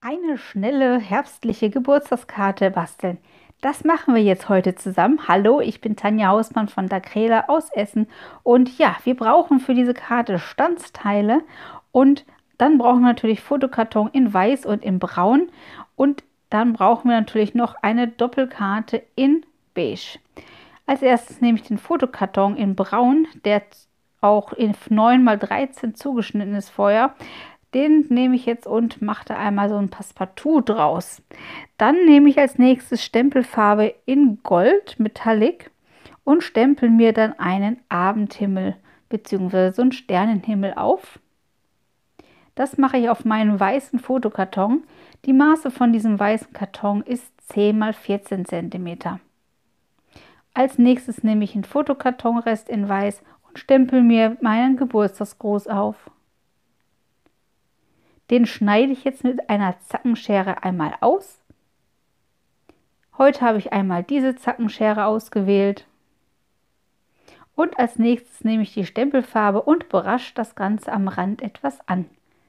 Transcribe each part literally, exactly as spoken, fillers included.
Eine schnelle herbstliche Geburtstagskarte basteln. Das machen wir jetzt heute zusammen. Hallo, ich bin Tanja Hausmann von Dacrela aus Essen. Und ja, wir brauchen für diese Karte Standsteile und dann brauchen wir natürlich Fotokarton in Weiß und in Braun. Und dann brauchen wir natürlich noch eine Doppelkarte in Beige. Als erstes nehme ich den Fotokarton in Braun, der auch in neun mal dreizehn zugeschnitten ist vorher. Den nehme ich jetzt und mache da einmal so ein Passepartout draus. Dann nehme ich als nächstes Stempelfarbe in Gold Metallic und stempel mir dann einen Abendhimmel bzw. so einen Sternenhimmel auf. Das mache ich auf meinen weißen Fotokarton. Die Maße von diesem weißen Karton ist zehn mal vierzehn Zentimeter. Als nächstes nehme ich einen Fotokartonrest in Weiß und stempel mir meinen Geburtstagsgruß auf. Den schneide ich jetzt mit einer Zackenschere einmal aus. Heute habe ich einmal diese Zackenschere ausgewählt. Und als nächstes nehme ich die Stempelfarbe und berasche das Ganze am Rand etwas an.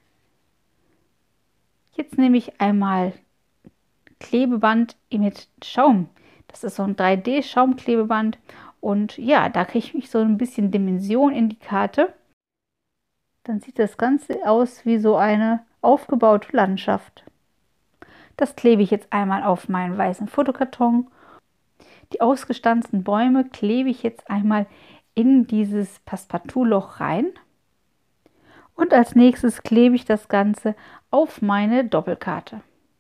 Jetzt nehme ich einmal Klebeband mit Schaum. Das ist so ein drei D Schaumklebeband. Und ja, da kriege ich so ein bisschen Dimension in die Karte. Dann sieht das Ganze aus wie so eine aufgebaute Landschaft. Das klebe ich jetzt einmal auf meinen weißen Fotokarton. Die ausgestanzten Bäume klebe ich jetzt einmal in dieses Passepartout-Loch rein. Und als nächstes klebe ich das Ganze auf meine Doppelkarte.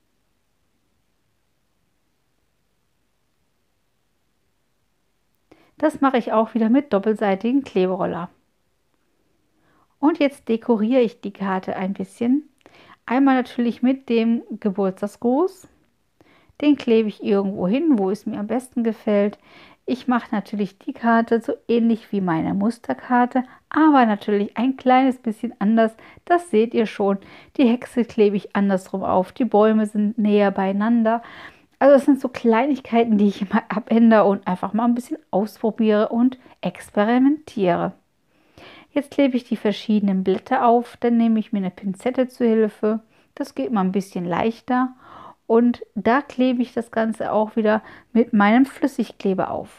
Das mache ich auch wieder mit doppelseitigen Kleberoller. Und jetzt dekoriere ich die Karte ein bisschen. Einmal natürlich mit dem Geburtstagsgruß. Den klebe ich irgendwo hin, wo es mir am besten gefällt. Ich mache natürlich die Karte so ähnlich wie meine Musterkarte, aber natürlich ein kleines bisschen anders. Das seht ihr schon. Die Hexe klebe ich andersrum auf. Die Bäume sind näher beieinander. Also es sind so Kleinigkeiten, die ich immer abändere und einfach mal ein bisschen ausprobiere und experimentiere. Jetzt klebe ich die verschiedenen Blätter auf, dann nehme ich mir eine Pinzette zur Hilfe. Das geht mal ein bisschen leichter. Und da klebe ich das Ganze auch wieder mit meinem Flüssigkleber auf.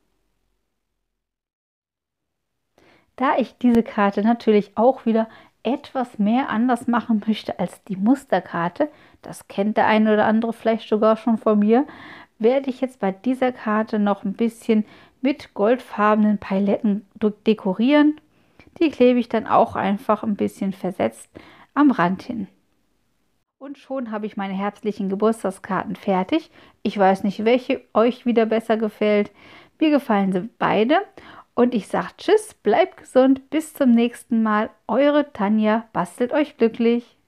Da ich diese Karte natürlich auch wieder etwas mehr anders machen möchte als die Musterkarte, das kennt der eine oder andere vielleicht sogar schon von mir, werde ich jetzt bei dieser Karte noch ein bisschen mit goldfarbenen Paletten dekorieren. Die klebe ich dann auch einfach ein bisschen versetzt am Rand hin. Und schon habe ich meine herbstlichen Geburtstagskarten fertig. Ich weiß nicht, welche euch wieder besser gefällt. Mir gefallen sie beide. Und ich sage Tschüss, bleibt gesund, bis zum nächsten Mal. Eure Tanja, bastelt euch glücklich.